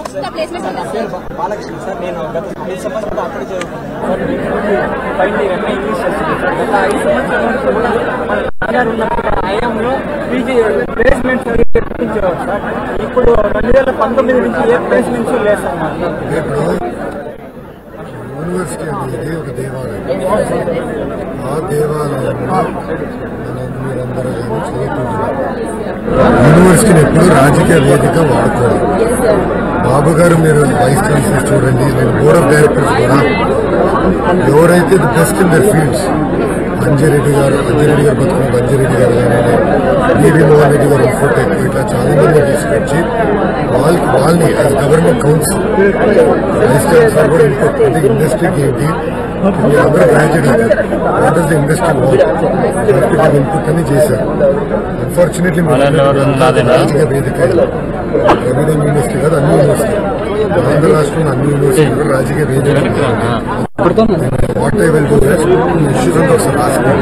Balakrishna sir, నేను గత 5 సంవత్సరాలు అక్కడ చదువుకున్నాను. ఫైనల్ ఎంఏ ఇంగ్లీష్ చేస్తున్నాను సార్. గత 5 సంవత్సరాల నుంచి కూడా మన నాన్నగారు ఉన్నప్పుడు హయాంలో పీజీ ప్లేస్మెంట్స్ తెప్పించేవారు సార్. ఇప్పుడు 2019 నుంచి ఏ ప్లేస్మెంట్స్ లేదు సార్ మాకు. యూనివర్సిటీ అనేది ఒక దేవాలయం. ఆ దేవాలయంలో మీరందరూ చదువుకుంటున్నారు. యూనివర్సిటీని ఎప్పుడు రాజకీయ వేదిక వాడుకోవాలి. బాబు గారు మీరు వైస్ ఛాన్సలర్ చూడండి, నేను బోర్డ్ ఆఫ్ డైరెక్టర్స్ కూడా ఎవరైతే the best in their fields, Anjireddy గారు బతుకున్న అంజిరెడ్డి గారు కానీ, బీబీ మోహన్ రెడ్డి గారు ఇన్ఫోటెక్, ఇట్లా చాలా మంది తీసుకొచ్చి వాళ్ళని as government council vice chancellor కూడా ఇన్పుట్ అంటే ఇండస్ట్రీకి ఏంటి, మీరందరూ గ్రాడ్యుయేట్ అవుతారు, what is the industry what input అని చేశారు. అన్ఫార్చునేట్లీ రాజకీయ వేదిక ఎవిడెన్స్ యూనివర్సిటీ కాదు, అన్ని యూనివర్సిటీ ఆంధ్ర రాష్ట్రంలో అన్ని యూనివర్సిటీలు కూడా రాజకీయ వేదిక. What I will do issues అంతా ఒకసారి రాసుకోండి.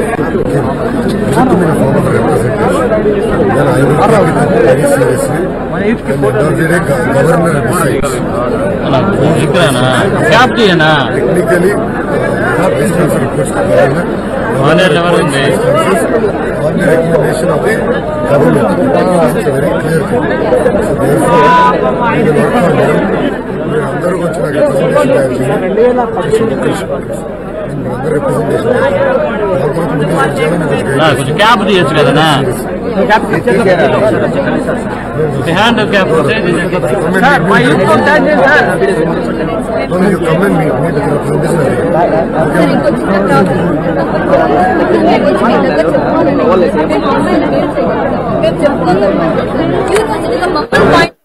Form of representation then I will take it very seriously. Governor decides technically request governor on the recommendation of the government. It's a very clear thing. So therefore, we will work on them. We are under representation. representation. Cap behind the cap. Sir, why you contact him, sir? No, you come and meet me with the representation.